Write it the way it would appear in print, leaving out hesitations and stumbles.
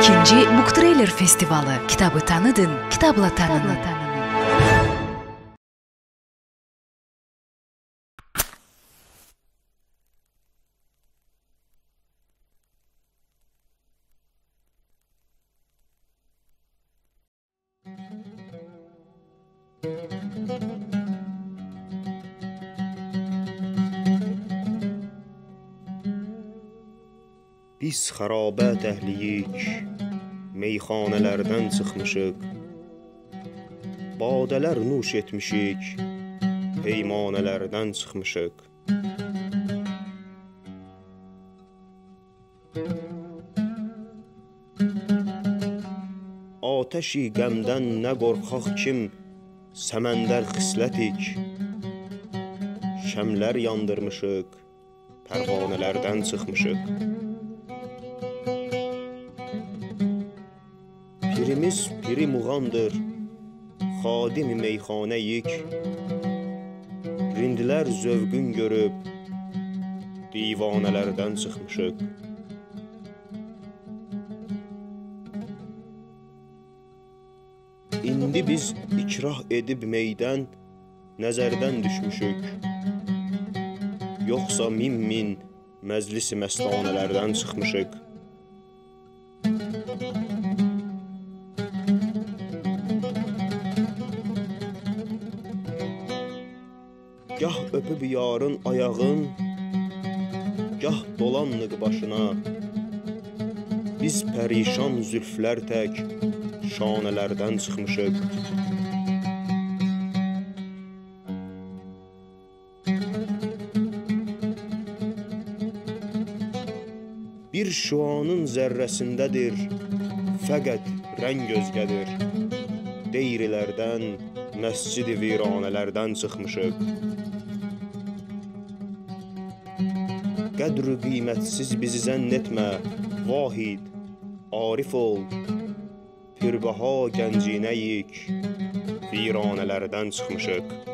İkinci Book Trailer Festivalı. Kitabı tanıdın, kitabla tanının. Biz xarabət əhliyik, meyxanələrdən çıxmışıq, badələr nuş etmişik, peymanələrdən çıxmışıq. Atəşi qəmdən nə qorxaq kim, səməndər xislətik, şəmlər yandırmışıq, pərvanələrdən çıxmışıq. Pirimiz piri muğandır, xadimi meyxanəyik, rindilər zövqün görüb, divanələrdən çıxmışıq. İndi biz ikrah edib meydən, nəzərdən düşmüşük, yoxsa min məclis-i məstanələrdən çıxmışıq. Gah öpüb yarın ayağın, gah dolanlıq başına, biz pərişan zülflər tək şanələrdən çıxmışıq. Bir şuanın zərrəsindədir, fəqət rəng özgədir, deyrilərdən, məscid-i viranələrdən çıxmışıq. Qədr-ü qiymətsiz bizi zənn etmə, vahid, arif ol, pürbəha gənciyinəyik, viranələrdən çıxmışıq.